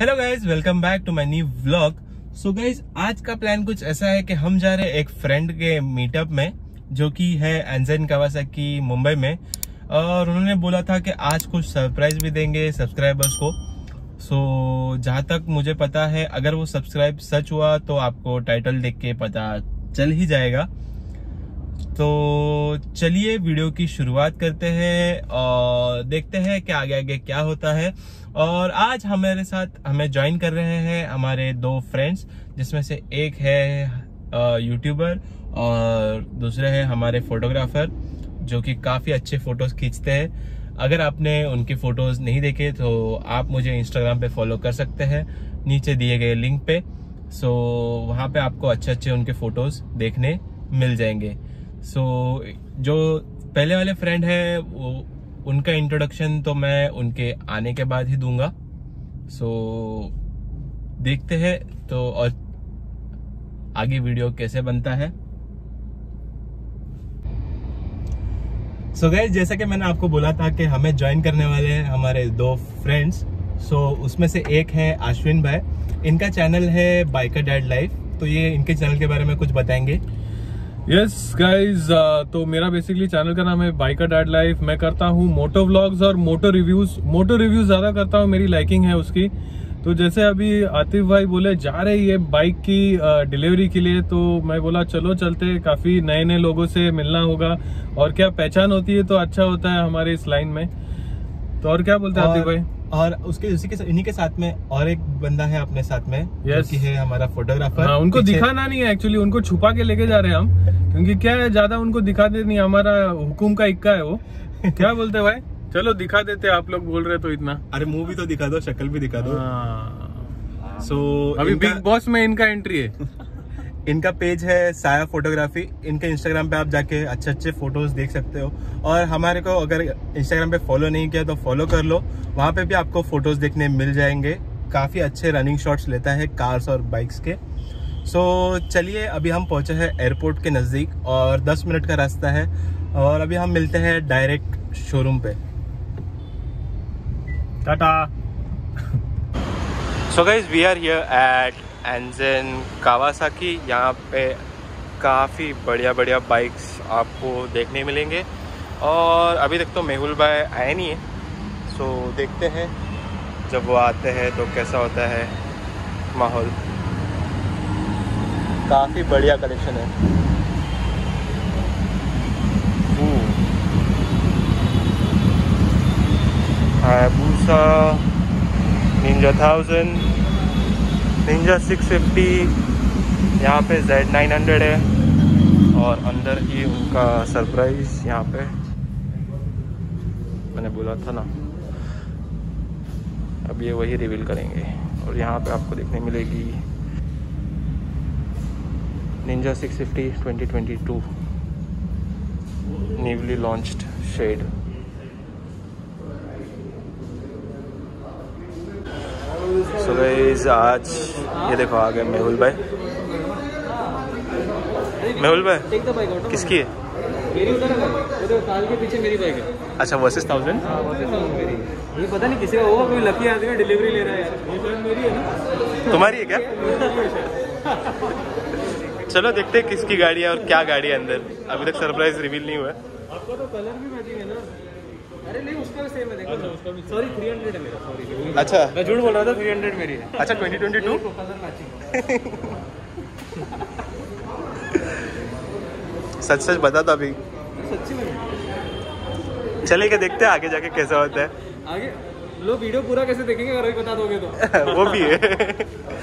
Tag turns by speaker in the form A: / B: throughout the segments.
A: Hello guys, welcome back to my new vlog. So guys, आज का plan कुछ ऐसा है कि हम जा रहे हैं एक फ्रेंड के मीटअप में, जो कि है एंजेन कावासाकी मुंबई में। और उन्होंने बोला था कि आज कुछ सरप्राइज भी देंगे सब्सक्राइबर्स को। सो जहाँ तक मुझे पता है, अगर वो सब्सक्राइब सच हुआ तो आपको टाइटल देख के पता चल ही जाएगा। तो चलिए वीडियो की शुरुआत करते हैं और देखते हैं कि आगे आगे क्या होता है। और आज हमारे साथ हमें ज्वाइन कर रहे हैं हमारे दो फ्रेंड्स, जिसमें से एक है यूट्यूबर और दूसरे हैं हमारे फोटोग्राफर, जो कि काफ़ी अच्छे फोटोज खींचते हैं। अगर आपने उनकी फोटोज नहीं देखे तो आप मुझे इंस्टाग्राम पे फॉलो कर सकते हैं, नीचे दिए गए लिंक पे। सो वहाँ पे आपको अच्छे अच्छे उनके फोटोज देखने मिल जाएंगे। सो जो पहले वाले फ्रेंड है वो उनका इंट्रोडक्शन तो मैं उनके आने के बाद ही दूंगा। सो देखते हैं तो और आगे वीडियो कैसे बनता है। सो गाइस, जैसा कि मैंने आपको बोला था कि हमें ज्वाइन करने वाले हैं हमारे दो फ्रेंड्स। सो उसमें से एक है अश्विन भाई, इनका चैनल है बाइकर डैड लाइफ। तो ये इनके चैनल के बारे में कुछ बताएंगे।
B: यस गाइज, तो मेरा बेसिकली चैनल का नाम है बाइकर डैड लाइफ। मैं करता हूँ मोटो व्लॉग्स और मोटो रिव्यूज ज्यादा करता हूँ, मेरी लाइकिंग है उसकी। तो जैसे अभी आतिफ भाई बोले जा रहे ये बाइक की डिलीवरी के लिए, तो मैं बोला चलो चलते, काफी नए नए लोगों से मिलना होगा और क्या पहचान होती है तो अच्छा होता है हमारे इस लाइन में। तो और क्या बोलते हैं आतिफ भाई।
A: और इन्हीं के साथ में और एक बंदा है अपने साथ में,
B: yes.
A: कि है हमारा फोटोग्राफर।
B: हाँ, उनको दिखाना नहीं है एक्चुअली, उनको छुपा के लेके जा रहे हैं हम, क्योंकि क्या है ज्यादा उनको दिखाते नहीं, हमारा हुकुम का इक्का है वो। क्या बोलते हैं भाई, चलो दिखा देते, आप लोग बोल रहे तो इतना।
A: अरे मुंह भी तो दिखा दो, शक्ल भी दिखा दो। सो
B: अभी बिग बॉस में इनका एंट्री है।
A: इनका पेज है साया फोटोग्राफी। इनके इंस्टाग्राम पे आप जाके अच्छे अच्छे फोटोज देख सकते हो। और हमारे को अगर इंस्टाग्राम पे फॉलो नहीं किया तो फॉलो कर लो, वहाँ पे भी आपको फोटोज देखने मिल जाएंगे। काफ़ी अच्छे रनिंग शॉट्स लेता है कार्स और बाइक्स के। सो चलिए, अभी हम पहुँचे हैं एयरपोर्ट के नज़दीक और 10 मिनट का रास्ता है। और अभी हम मिलते हैं डायरेक्ट शोरूम पे। Tata. So guys, we are here at एंजेन कावासाकी। यहाँ पे काफ़ी बढ़िया बढ़िया बाइक्स आपको देखने मिलेंगे। और अभी तक तो मेहुल भाई आए नहीं है, सो देखते हैं जब वो आते हैं तो कैसा होता है माहौल। काफ़ी बढ़िया कलेक्शन है। हायाबुसा, निंजा 1000, निंजा 650, यहाँ पे Z900 है। और अंदर ही उनका सरप्राइज, यहाँ पे मैंने बोला था ना, अब ये वही रिवील करेंगे। और यहाँ पे आपको देखने मिलेगी Ninja 650 2022 newly launched shade. So guys, आज ये देखो आ गए मेहुल भाई। मेहुल भाई किसकी है?
C: मेरी उधर है, कार के पीछे मेरी बाइक है।
A: अच्छा, वर्सेस 1000।
C: हाँ, वर्सेस 1000 मेरी। ये पता नहीं किसी का होगा, कोई लकी आदमी है डिलीवरी ले रहा है यार। ये शायद मेरी है ना।
A: तुम्हारी है क्या? चलो देखते हैं किसकी गाड़ी है और क्या गाड़ी है अंदर। अभी तक सरप्राइज रिवील नहीं हुआ है।
C: आपका तो कलर भी मैचिंग है ना। अरे नहीं, उसका भी सेम है, देखो। अच्छा, उसका भी सॉरी 300 है मेरा, सॉरी।
A: अच्छा,
C: मैं झूठ बोल रहा था, 300 मेरी है।
A: अच्छा 2022
C: कलर मैचिंग।
A: सच सच बता था अभी।
C: सच्ची में।
A: चले के देखते हैं आगे जाके कैसा होता है।
C: आगे लो, वीडियो पूरा कैसे देखेंगे अगर बता दोगे तो।
A: वो भी है।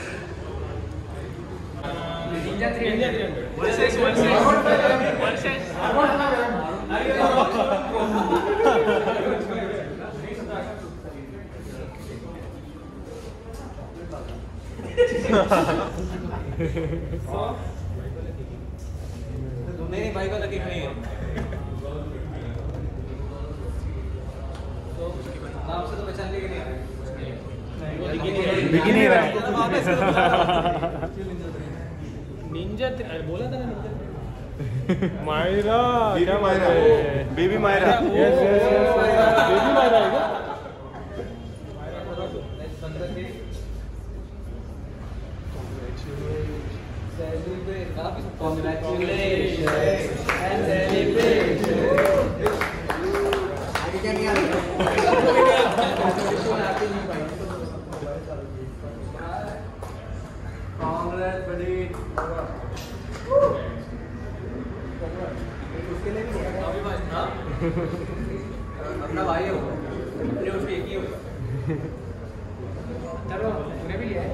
C: नहीं, भाई का लकी नहीं है। नाम से तो पहचान लेंगे नहीं।
A: दिख ही नहीं रहा है।
C: निंजा बोला था ना, निंजा
B: मायरा,
A: क्या Myra? Baby Myra.
B: Yes yes yes, baby Myra है क्या?
C: अपना भाई हो, अपने उसके एक ही होगा। चलो तूने भी लिया है।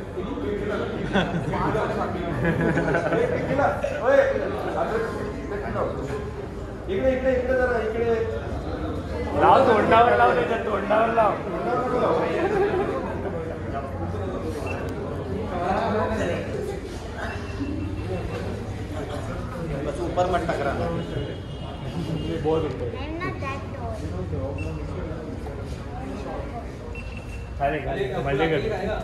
C: इकडे जरा इकडे लाव, तोंडावर लाव, त्याच्या तोंडावर लाव। बस ऊपर मत टकरा, ये बहुत ऊपर मजे कर।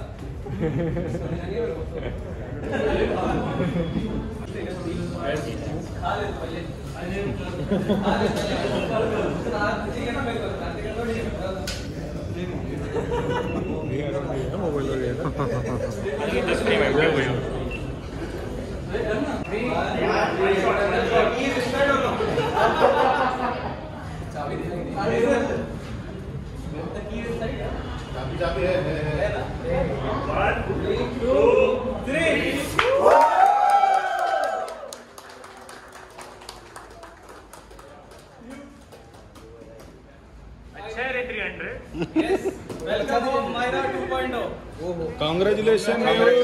B: Congratulations.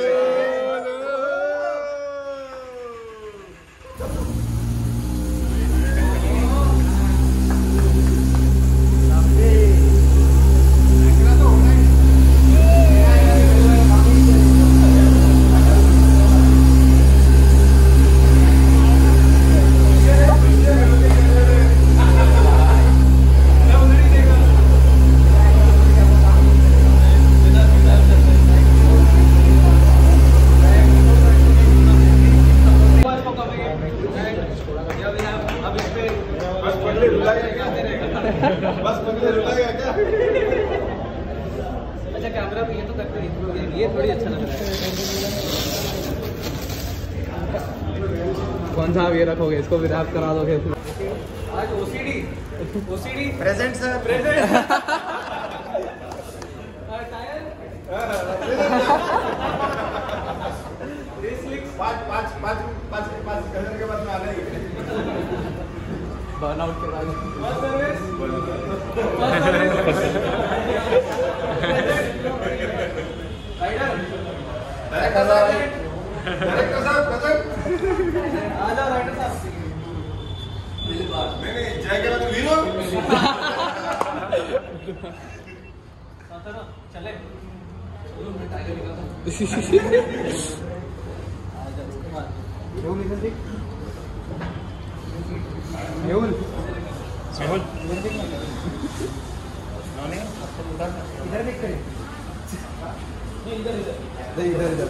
C: अच्छा कैमरा भी ये तो करते हैं, ये थोड़ी अच्छा लग रहा है। कौन सा आप ये रखोगे, इसको भी रैप करा दोगे? आज ओसीडी प्रेजेंट सर, प्रेजेंट। पाँच घंटे के बाद में आना ही बर्नआउट के बाद चले मेहुल इधर देख कर, इधर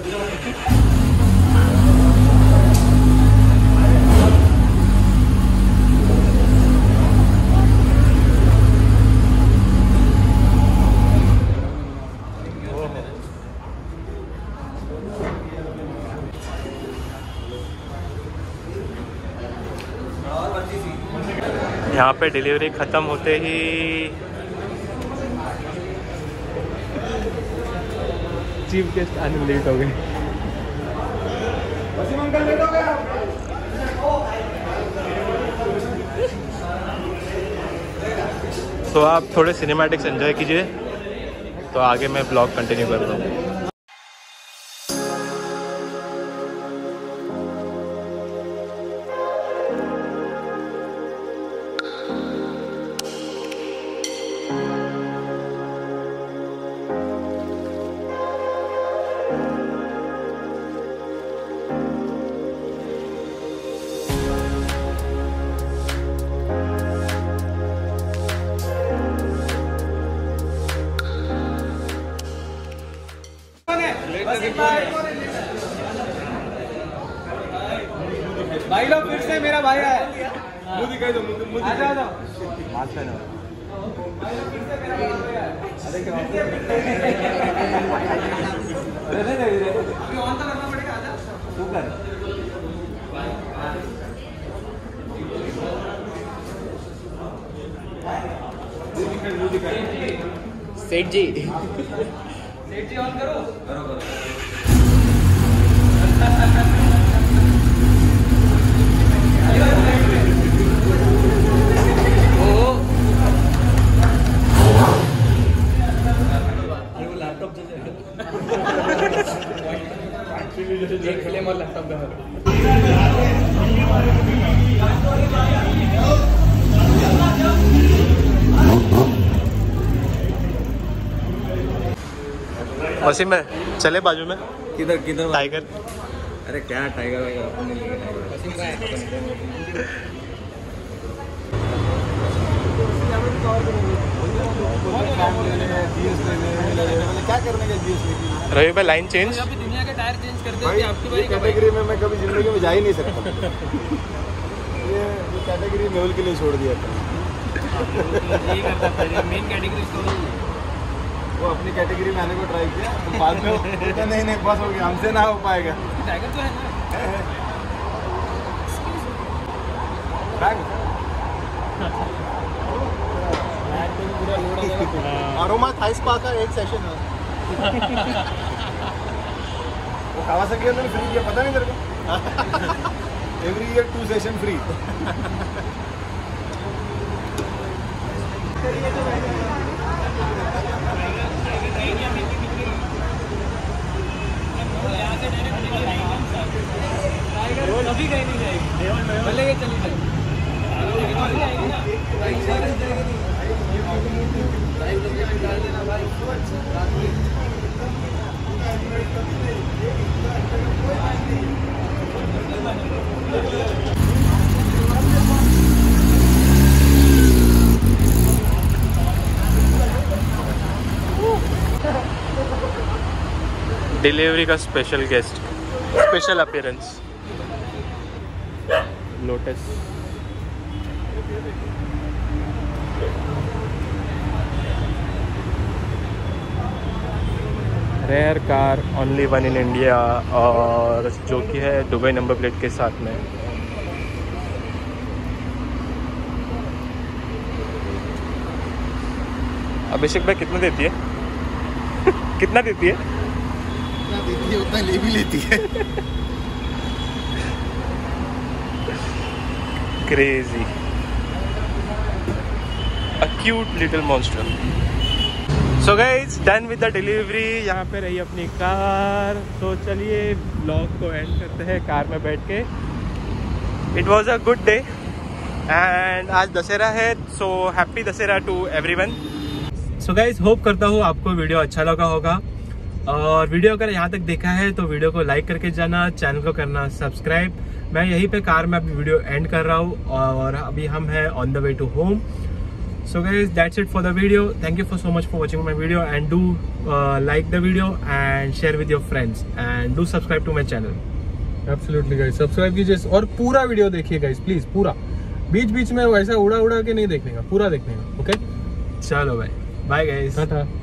A: यहाँ पे डिलीवरी ख़त्म होते ही
C: चीफ गेस्ट आने लेट हो गए।
A: तो आप थोड़े सिनेमैटिक्स एंजॉय कीजिए, तो आगे मैं ब्लॉग कंटिन्यू करता हूँ।
C: भाई लोग फिर से मेरा भाई है, अरे सेठ जी ऑन करो। लैपटॉप एक फ्लेम और लैपटॉप का
A: वसीम में चले बाजू में
C: किधर किधर
A: टाइगर।
C: अरे क्या टाइगर वाइगर अपन नहीं लेंगे। क्या करने का जीएस
A: रवि भाई लाइन चेंज।
C: अभी दुनिया के टायर चेंज करते हैं आपकी बारी
D: कैटेगरी में मैं कभी जिंदगी में जा ही नहीं सकता। ये कैटेगरी मेहुल के लिए छोड़ दिया था।
C: यही करता था मेन कैटेगरी उसको
D: वो अपनी कैटेगरी में आने को ट्राई किया तो बाद में बोलता नहीं बस हो गया, हमसे ना हो पाएगा।
C: टाइगर तो है ना।
D: अरोमा थाई स्पा का एक सेशन है। वो कावासाकी ने फ्री किया, पता नहीं तेरे को? Every year 2 session free.
C: अभी कहीं नहीं जाएगी, भले के चली जाएगी।
A: डिलीवरी का special guest, special appearance Lotus. Rare car, only one in India, और जो कि है दुबई नंबर प्लेट के साथ में। अभिषेक भाई कितना देती है? कितना देती है?
D: देती है उतना ले भी लेती है।
A: Crazy, a cute little monster. So guys done with the delivery. यहाँ पे रही अपनी कार। तो चलिए ब्लॉग को एंड करते हैं कार में बैठ के। It was a good day and आज दशहरा है, so happy Dussehra to everyone. So guys hope करता हूँ आपको वीडियो अच्छा लगा होगा, और वीडियो अगर यहाँ तक देखा है तो वीडियो को लाइक करके जाना, चैनल को करना सब्सक्राइब। मैं यहीं पे कार में अभी वीडियो एंड कर रहा हूँ और अभी हम हैं on the way to home. So guys, that's it for the video. Thank you for so much for watching my video, and do like the video and share with your friends, and do subscribe to my channel.
B: Absolutely guys, subscribe कीजिए और पूरा video देखिए guys please, पूरा। बीच बीच में वैसा उड़ा उड़ा के नहीं देखने का, पूरा देखने का। ओके,
A: चलो भाई, बाय गाइस,
B: टाटा।